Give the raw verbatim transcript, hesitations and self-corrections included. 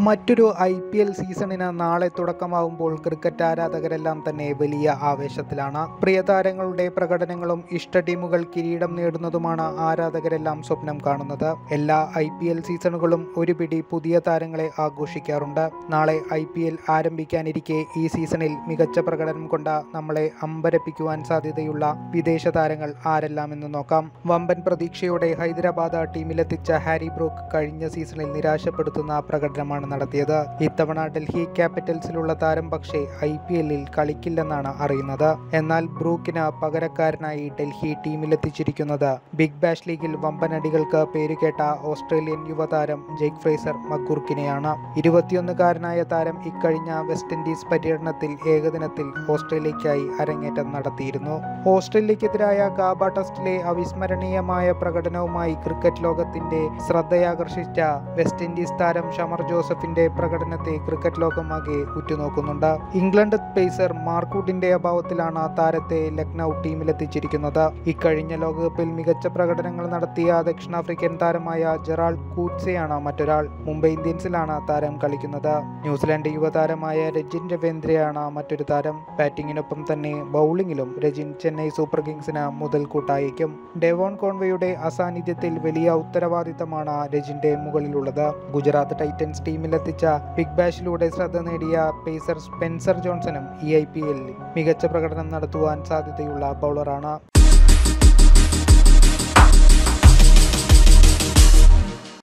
മറ്റൊരു I P L സീസണിന് നാളെ തുടക്കമാകുമ്പോൾ cricket ആരാധകരെല്ലാം തന്നെ വലിയ ആവേശത്തിലാണ്. പ്രിയതാരങ്ങളുടെ പ്രകടനങ്ങളും ഇഷ്ട ടീമുകൾ കിരീടം നേടുന്നതുമാണ് ആരാധകരെല്ലാം സ്വപ്നം കാണുന്നത്. എല്ലാ ഐ പി എൽ സീസണുകളും ഒരു പിടി പുതിയ താരങ്ങളെ ആഘോഷിക്കാറുണ്ട്. നാളെ ഐ പി എൽ ആരംഭിക്കാനിരിക്കെ ഈ സീസണിൽ മികച്ച പ്രകടനം കൊണ്ട് നമ്മളെ അമ്പരപ്പിക്കുവാൻ സാധ്യതയുള്ള വിദേശ താരങ്ങൾ ആരെല്ലാമെന്ന് നോക്കാം. വമ്പൻ പ്രതീക്ഷയോടെ ഹൈദരാബാദ് ടീമിലെത്തിച്ച ഹാരി ബ്രൂക്ക് കഴിഞ്ഞ സീസണിൽ നിരാശപ്പെടുത്തുന്ന പ്രകടനമാണ് നടത്തിയത്. ഇത്തവണ ഡൽഹി ക്യാപിറ്റൽസിലുള്ള താരം പക്ഷേ ഐ പി എല്ലിൽ കളിക്കില്ലെന്നാണ് അറിയുന്നത്. എന്നാൽ ബ്രൂക്കിന് പകരക്കാരനായി ഡൽഹി ടീമിലെത്തിച്ചിരിക്കുന്നത് ബിഗ് ബാഷ് ലീഗിൽ വമ്പനടികൾക്ക് പേരുകേട്ട ഓസ്ട്രേലിയൻ യുവതാരം ജേക്ക് ഫ്രേസർ മക്ഗുർക്കിനെയാണ്. ഇരുപത്തിയൊന്നുകാരനായ താരം ഇക്കഴിഞ്ഞ വെസ്റ്റ് ഇൻഡീസ് പര്യടനത്തിൽ ഏകദിനത്തിൽ ഓസ്ട്രേലിയയ്ക്കായി അരങ്ങേറ്റം നടത്തിയിരുന്നു. ഓസ്ട്രേലിയക്കെതിരായ ഗാബ ടെസ്റ്റിലെ അവിസ്മരണീയമായ പ്രകടനവുമായി ക്രിക്കറ്റ് ലോകത്തിന്റെ ശ്രദ്ധയാകർഷിച്ച വെസ്റ്റ് ഇൻഡീസ് താരം ഷമർ ജോസഫിന്റെ പ്രകടനത്തെ ക്രിക്കറ്റ് ലോകമാകെ ഉറ്റുനോക്കുന്നുണ്ട്. ഇംഗ്ലണ്ട് പേസർ മാർക്ക് വുഡിന്റെ അഭാവത്തിലാണ് താരത്തെ ലക്നൌ ടീമിലെത്തിച്ചിരിക്കുന്നത്. ഇക്കഴിഞ്ഞ ലോകകപ്പിൽ മികച്ച പ്രകടനങ്ങൾ നടത്തിയ ദക്ഷിണാഫ്രിക്കൻ താരമായ ജെറാൾഡ് കൂട്സെയാണ് മറ്റൊരാൾ. മുംബൈ ഇന്ത്യൻസിലാണ് താരം കളിക്കുന്നത്. ന്യൂസിലാൻഡ് യുവതാരമായ രജിൻ രവീന്ദ്രയാണ് മറ്റൊരു താരം. ബാറ്റിംഗിനൊപ്പം തന്നെ ബൌളിംഗിലും രജിൻ ചെന്നൈ സൂപ്പർ കിങ്സിന് മുതൽക്കൂട്ടായേക്കും. ഡെവോൺ കോൺവേയുടെ അസാന്നിധ്യത്തിൽ വലിയ ഉത്തരവാദിത്തമാണ് രജിന്റെ മുകളിലുള്ളത്. ഗുജറാത്ത് ടൈറ്റൻസ് ടീമിലെത്തിച്ച ബിഗ് ബാഷിലൂടെ ശ്രദ്ധ നേടിയ പേസർ സ്പെൻസർ ജോൺസണും ഈ ഐ പി എല്ലിൽ മികച്ച പ്രകടനം നടത്തുവാൻ സാധ്യതയുള്ള ബൗളറാണ്.